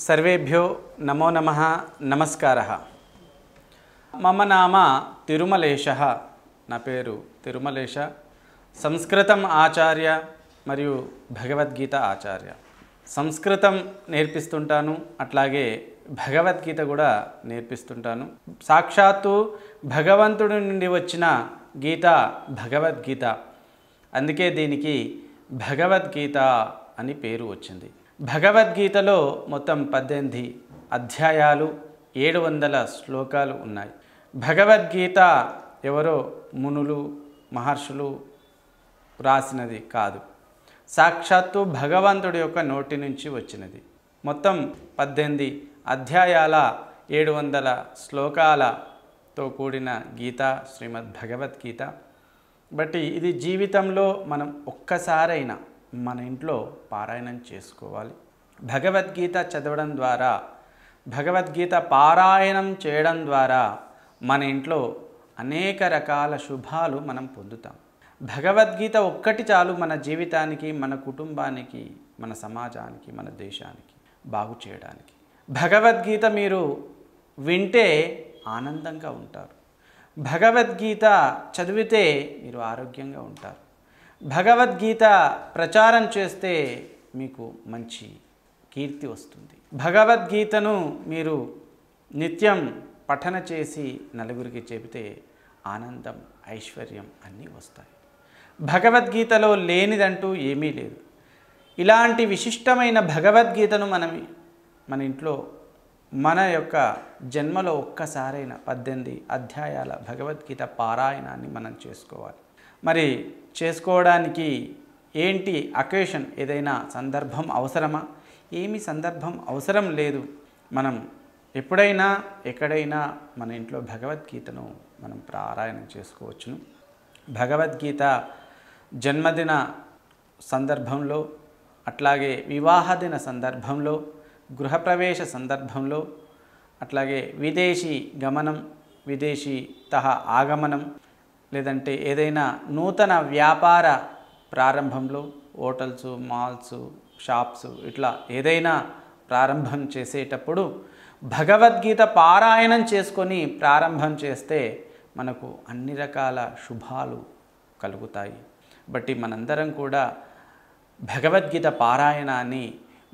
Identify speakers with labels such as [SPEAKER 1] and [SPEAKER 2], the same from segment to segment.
[SPEAKER 1] सर्वेभ्यो नमो नमः नमस्कारः। मम नाम तिरुमलेशः। ना पेरु तिरुमलेश। संस्कृतम आचार्य मरियु भगवद्गीता आचार्य। సంస్కృతం నేర్పిస్తుంటాను, అట్లాగే భగవద్గీత కూడా నేర్పిస్తుంటాను. సాక్షాత్తు భగవంతుడి నుండి వచ్చిన గీత భగవద్గీత. అందుకే దీనికి భగవద్గీత అని పేరు వచ్చింది. భగవద్గీతలో మొత్తం 18 అధ్యాయాలు, 700 శ్లోకాలు ఉన్నాయి. భగవద్గీత ఎవరో మునులు మహర్షులు రాసినది కాదు, సాక్షాత్తు భగవంతుడి యొక్క నోటి నుంచి వచ్చినది. మొత్తం 18 అధ్యాయాల 700 శ్లోకాలతో కూడిన గీత శ్రీమద్ భగవద్గీత. బట్టి ఇది జీవితంలో మనం ఒక్కసారైనా మన ఇంట్లో పారాయణం చేసుకోవాలి. భగవద్గీత చదవడం ద్వారా, భగవద్గీత పారాయణం చేయడం ద్వారా మన ఇంట్లో అనేక రకాల శుభాలు మనం పొందుతాం. భగవద్గీత ఒక్కటి చాలు మన జీవితానికి, మన కుటుంబానికి, మన సమాజానికి, మన దేశానికి బాగు చేయడానికి. భగవద్గీత మీరు వింటే ఆనందంగా ఉంటారు. భగవద్గీత చదివితే మీరు ఆరోగ్యంగా ఉంటారు. భగవద్గీత ప్రచారం చేస్తే మీకు మంచి కీర్తి వస్తుంది. భగవద్గీతను మీరు నిత్యం పఠన చేసి నలుగురికి చెబితే ఆనందం, ఐశ్వర్యం అన్నీ వస్తాయి. భగవద్గీతలో లేనిదంటూ ఏమీ లేదు. ఇలాంటి విశిష్టమైన భగవద్గీతను మన ఇంట్లో మన యొక్క జన్మలో ఒక్కసారైన 18 అధ్యాయాల భగవద్గీత పారాయణాన్ని మనం చేసుకోవాలి. మరి చేసుకోవడానికి ఏంటి అకేషన్, ఏదైనా సందర్భం అవసరమా? ఏమి సందర్భం అవసరం లేదు. మనం ఎప్పుడైనా ఎక్కడైనా మన ఇంట్లో భగవద్గీతను మనం పారాయణం చేసుకోవచ్చును. భగవద్గీత జన్మదిన సందర్భంలో, అట్లాగే వివాహదిన సందర్భంలో, గృహప్రవేశ సందర్భంలో, అట్లాగే విదేశీ గమనం, విదేశీతః ఆగమనం, లేదంటే ఏదైనా నూతన వ్యాపార ప్రారంభంలో, హోటల్స్, మాల్స్, షాప్స్, ఇట్లా ఏదైనా ప్రారంభం చేసేటప్పుడు భగవద్గీత పారాయణం చేసుకొని ప్రారంభం చేస్తే మనకు అన్ని రకాల శుభాలు కలుగుతాయి. బట్టి మనందరం కూడా భగవద్గీత పారాయణాన్ని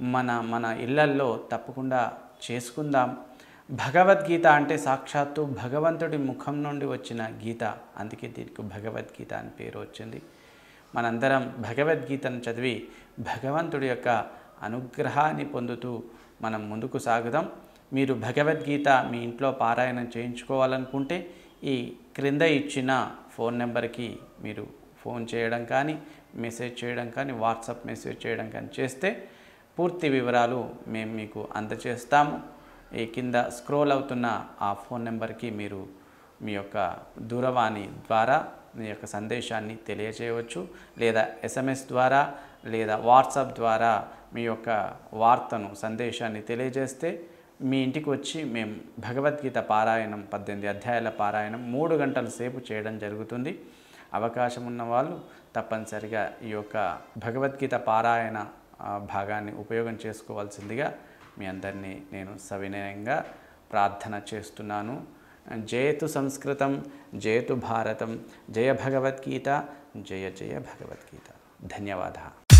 [SPEAKER 1] మన ఇళ్లల్లో తప్పకుండా చేసుకుందాం. భగవద్గీత అంటే సాక్షాత్తు భగవంతుడి ముఖం నుండి వచ్చిన గీత, అందుకే దీనికి భగవద్గీత అని పేరు వచ్చింది. మనందరం భగవద్గీతను చదివి భగవంతుడి యొక్క అనుగ్రహాన్ని పొందుతూ మనం ముందుకు సాగుదాం. మీరు భగవద్గీత మీ ఇంట్లో పారాయణం చేయించుకోవాలనుకుంటే ఈ క్రింద ఇచ్చిన ఫోన్ నెంబర్కి మీరు ఫోన్ చేయడం కానీ, మెసేజ్ చేయడం కానీ, వాట్సాప్ మెసేజ్ చేయడం కానీ చేస్తే పూర్తి వివరాలు మేము మీకు అందజేస్తాము. ఈ కింద స్క్రోల్ అవుతున్న ఆ ఫోన్ నెంబర్కి మీరు మీ యొక్క దూరవాణి ద్వారా మీ యొక్క సందేశాన్ని తెలియజేయవచ్చు, లేదా SMS ద్వారా లేదా వాట్సాప్ ద్వారా మీ యొక్క వార్తను, సందేశాన్ని తెలియజేస్తే మీ ఇంటికి వచ్చి మేము భగవద్గీత పారాయణం 18 అధ్యాయాల పారాయణం 3 గంటల సేపు చేయడం జరుగుతుంది. అవకాశం ఉన్న వాళ్ళు తప్పనిసరిగా ఈ యొక్క భగవద్గీత పారాయణ భాగాన్ని ఉపయోగం చేసుకోవాల్సిందిగా మీ అందరినీ నేను సవినయంగా ప్రార్థన చేస్తున్నాను. జయతు సంస్కృతం, జయతు భారతం, జయ భగవద్గీత, జయ జయ భగవద్గీత. ధన్యవాదాలు.